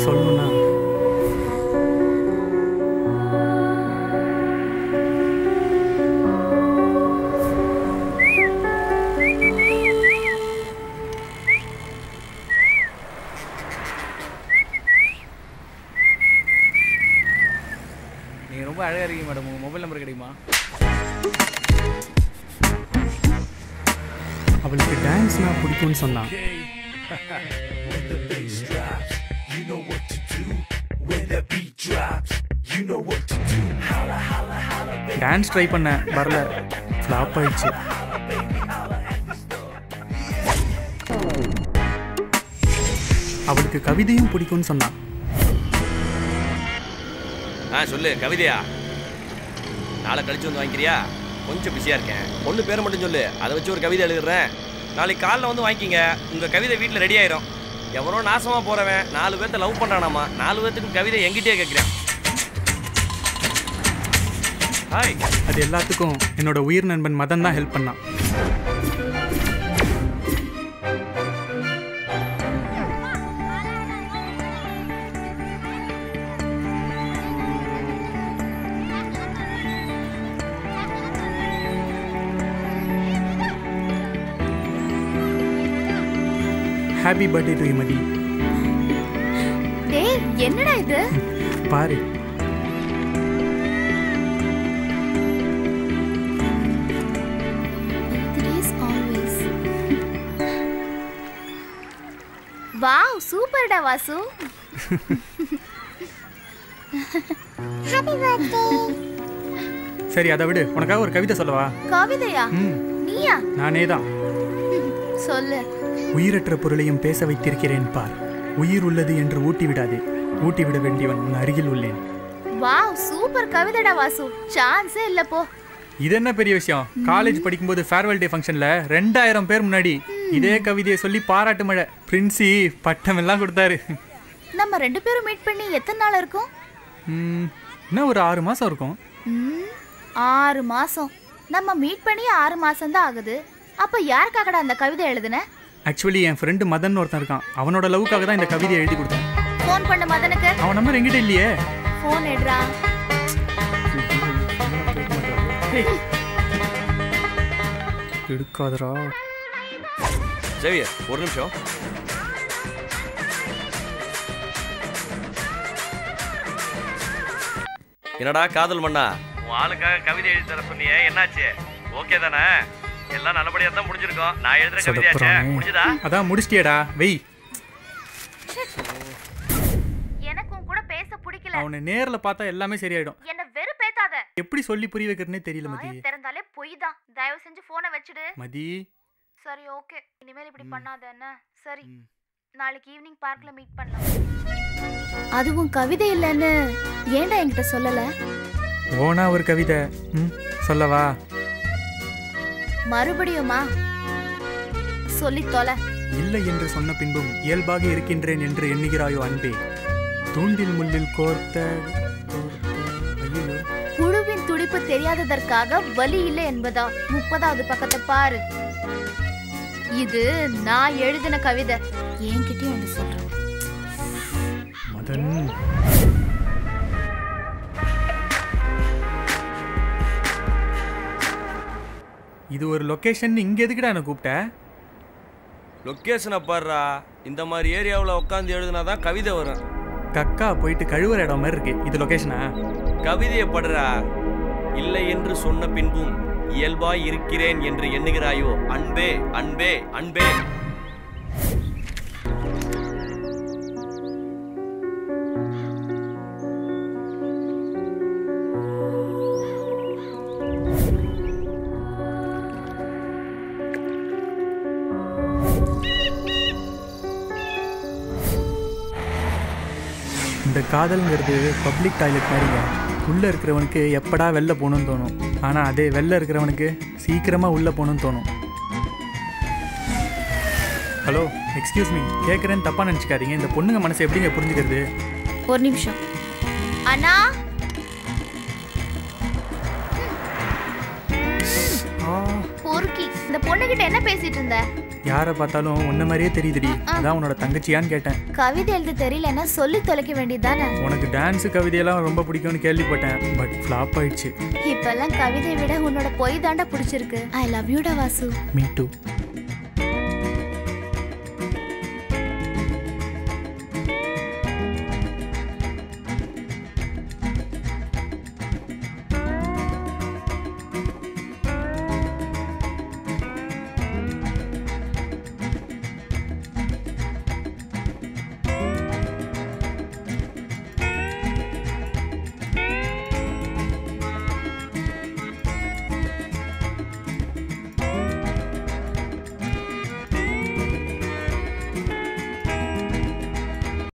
சொல்லணும்னா நீங்கள் ரொம்ப அழகாக இருக்கீங்க மேடம். உங்கள் மொபைல் நம்பர் கிடைக்குமா? அவளுக்கு டான்ஸ்னா பிடிக்கும்னு சொன்னான். டான்ஸ் ட்ரை பண்ண வரல, ஃப்ளாப் ஆயிடுச்சு. அவளுக்கு கவிதையும் பிடிக்கும்னு சொன்னான். சொல்லு கவிதையா? நாளை கழிச்சு வந்து வாங்கிக்கிறியா? கொஞ்சம் பிஸியாக இருக்கேன். பொண்ணு பேரை மட்டும் சொல்லு, அதை வச்சு ஒரு கவிதை எழுதுறேன். நாளைக்கு காலைல வந்து வாங்கிக்கிங்க. உங்கள் கவிதை வீட்டில் ரெடி ஆயிரும். எவனோ நாசமாக போகிறவன் 4 பேர்த்த லவ் பண்ணுறானாமா. 4 பேர்த்துக்கும் கவிதை எங்கிட்டே கேட்குறேன். ஹாய். அது எல்லாத்துக்கும் என்னோட உயிர் நண்பன் மதன் தான் ஹெல்ப் பண்ணான். Happy birthday to Mathi. டேய் என்னடா இது? பாரு. வாவ் சூப்பர்டா வாசு. Happy birthday. சரி அதை விடு, உனக்காக ஒரு கவிதை சொல்லவா? கவிதையா? நீயா? நானே தான். சொல்லு. உயிரற்ற பொருளையும் பேச வைத்திருக்கிறேன் பார். உயிர் உள்ளது என்று ஊட்டிவிடாதே, ஊட்டிவிட வேண்டியவன் உன் அருகில் உள்ளேன். வாவ் சூப்பர் கவிதைடா வாசு. சான்ஸே இல்ல போ. இது என்ன பெரிய விஷயம்? காலேஜ் படிக்கும்போது ஃபேர்வெல் டே ஃபங்க்ஷன்ல 2000 பேர் முன்னாடி இதே கவிதையை சொல்லி பாராட்டு மழை. பிரின்சி பட்டம் எல்லாம் கொடுத்தாரு. நம்ம 2 பேரும் மீட் பண்ணி எத்தனை நாள் இருக்கும்? இன்னும் ஒரு 6 மாசம் இருக்கும். 6 மாசம்? நம்ம மீட் பண்ணி 6 மாசம் தான் ஆகுது. அப்ப யாருக்காகடா அந்த கவிதை எழுதுன? ஆக்சுவலி என் ஃப்ரெண்டு மதன் ஒருத்தன் இருக்கான். அவனோட லவ்வுக்காக தான் இந்த கவிதையை எழுதி கொடுத்தேன். ஃபோன் பண்ண மதனுக்கு. அவன் நம்பர் என்கிட்ட இல்லையே. ஃபோன் எடுறா. எடுக்காதடா. சரி ஒரு நிமிஷம். என்னடா காதல் மண்ணா, உன் ஆளுக்காக கவிதை எழுதி தர சொன்னியே, என்னாச்சு? ஓகே தானே? எல்லாம் நல்லபடியா தான் முடிஞ்சிருக்கோம். நான் எழுதுற கவிதையாச்சே முடிஞ்சதா? அதான் முடிச்சிட்டியேடா, வெய். எனக்கு உன் கூட பேச பிடிக்கல. அவனை நேர்ல பார்த்தா எல்லாமே சரியாயிடும். என்ன வெறுப்பேத்தாத. எப்படி சொல்லி புரிய வைக்கிறனே தெரியல மதி. திறந்தாலே பொய் தான். தயவு செஞ்சு போனை வச்சிடு. மதி. சரி ஓகே, இனிமேல் இப்படி பண்ணாத என்ன? சரி நாளைக்கு ஈவினிங் பார்க்ல மீட் பண்ணலாம். அதுவும் கவிதை இல்லைன்னு ஏன்டா என்கிட்ட சொல்லல? ஓனா ஒரு கவிதை சொல்லவா? மறுபடியுமா? சொல்லி தொலை. இல்லை என்று சொன்ன பின்பும் இயல்பாக இருக்கின்றேன் என்று எண்ணுகிறாயோ அன்பே? தூண்டில் முள்ளில் கோர்த்த புழுவின் துடிப்பு தெரியாததற்காக வலி இல்லை என்பதா? 30வது பக்கத்தை பாரு. இது நான் எழுதின கவிதை. என்கிட்டயும் வந்து சொல்றேன். மதன் இது ஒரு லொகேஷன். இங்க எதுக்குடா என்ன கூப்பிட்ட? லொக்கேஷனை பாடுறா. இந்த மாதிரி ஏரியாவில் உட்காந்து எழுதுனாதான் கவிதை வரும். கக்கா போயிட்டு கழுவுற இடம் மாதிரி இருக்கு. இது லொகேஷனா? கவிதையை படுறா. இல்லை என்று சொன்ன பின்பும் இயல்பாய் இருக்கிறேன் என்று எண்ணுகிறாயோ அன்பே அன்பே அன்பே. இந்த காதல்ங்கிறது பப்ளிக் டாய்லெட் மாதிரிங்க. உள்ளே இருக்கிறவனுக்கு எப்படா வெளில போகணுன்னு தோணும். ஆனால் அதே வெளில இருக்கிறவனுக்கு சீக்கிரமாக உள்ளே போகணுன்னு தோணும். ஹலோ எக்ஸ்கியூஸ் மீ, கேட்குறேன்னு தப்பாக நினச்சிக்காதீங்க. இந்த பொண்ணுங்க மனசை எப்படிங்க புரிஞ்சுக்கிறது? ஒரு நிமிஷம் அண்ணா. பொறுக்கி இந்த அந்த பொண்ணுகிட்ட என்ன பேசிட்டு இருந்த? யாரை பார்த்தாலும் உன்ன மாதிரியே தெரியுதுடி, அதான் உன்னோட தங்கச்சியான்னு கேட்டேன். கவிதை எழுத தெரியலன்னா சொல்லி தொலைக்க வேண்டியதானே. உனக்கு டான்ஸ் கவிதையெல்லாம் ரொம்ப பிடிக்கும்னு கேள்விப்பட்டேன், பட் ஃப்ளாப் ஆயிடுச்சு. இப்பெல்லாம் கவிதையை விட உன்னோட பொய் தாண்டா பிடிச்சிருக்கு. ஐ லவ் யூடா வாசு. Me two.